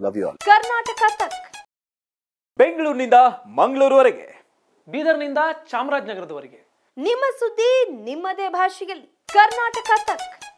Love you all. Karnataka ತಕ್. ಬೆಂಗಳೂರಿನಿಂದ ಮಂಗಳೂರುವರೆಗೆ, ಬೀದರ್ನಿಂದ ಚಾಮರಾಜನಗರದವರೆಗೆ ನಿಮ್ಮ ಸುದ್ದಿ ನಿಮ್ಮದೇ ಭಾಷೆಯಲ್ಲಿ. ಕರ್ನಾಟಕ ತಕ್.